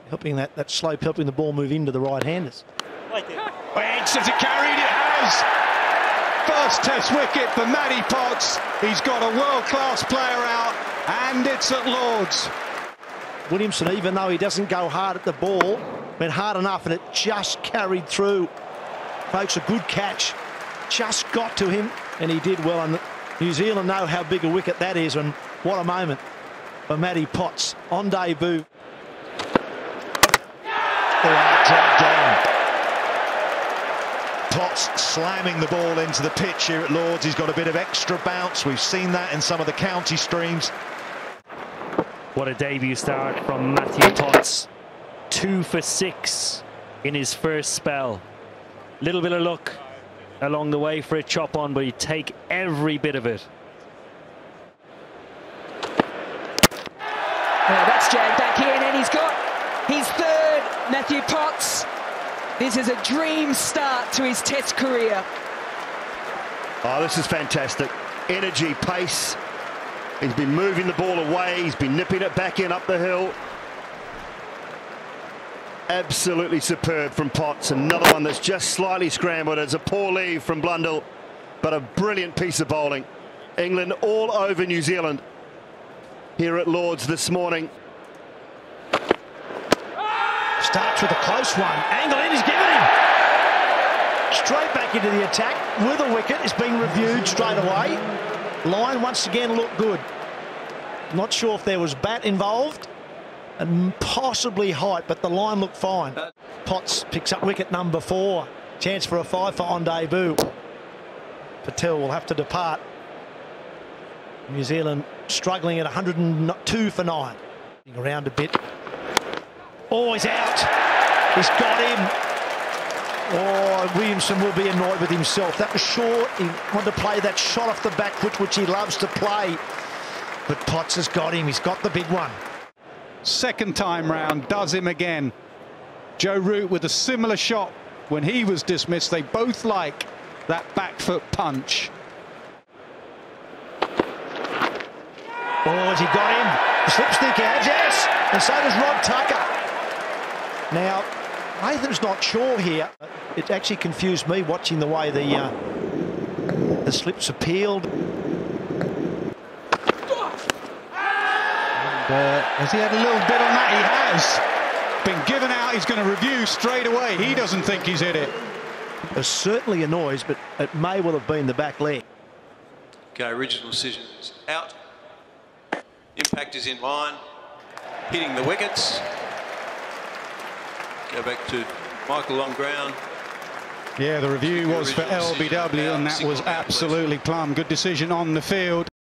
helping that slope, helping the ball move into the right-handers. Edge, has it carried? It has! First Test wicket for Matty Potts. He's got a world-class player out, and it's at Lord's. Williamson, even though he doesn't go hard at the ball, went hard enough and it just carried through. Folks, a good catch. Just got to him, and he did well. And New Zealand know how big a wicket that is, and what a moment for Matty Potts on debut. Dragged down. Potts slamming the ball into the pitch here at Lord's. He's got a bit of extra bounce. We've seen that in some of the county streams. What a debut start from Matty Potts. 2 for 6 in his first spell. Little bit of luck along the way for a chop on, but he'd take every bit of it. Well, that's jammed back in, and he's got his third, Matty Potts. This is a dream start to his Test career. Oh, this is fantastic. Energy, pace. He's been moving the ball away. He's been nipping it back in up the hill. Absolutely superb from Potts. Another one that's just slightly scrambled. It's a poor leave from Blundell, but a brilliant piece of bowling. England all over New Zealand here at Lord's this morning. Starts with a close one. Angle in, he's given him. Straight back into the attack with a wicket. It's been reviewed straight away. Line once again looked good. Not sure if there was bat involved and possibly height, but the line looked fine. Potts picks up wicket number 4. Chance for a 5 for on debut. Patel will have to depart. New Zealand struggling at 102 for 9. Around a bit. Oh, he's out. He's got him. Oh, Williamson will be annoyed with himself. That was short. He wanted to play that shot off the back foot, which he loves to play. But Potts has got him. He's got the big one. Second time round, does him again. Joe Root with a similar shot when he was dismissed. They both like that back foot punch. Oh, has he got him? Slipstick has, yes. And so does Rod Tucker. Now, Nathan's not sure here. It actually confused me watching the way the slips appealed. Has he had a little bit on that? He has. Been given out. He's going to review straight away. He doesn't think he's hit it. There's certainly a noise, but it may well have been the back leg. Okay, original decision is out. Impact is in line. Hitting the wickets. Go back to Michael on ground. Yeah, the review was for LBW, and that was absolutely plumb. Good decision on the field.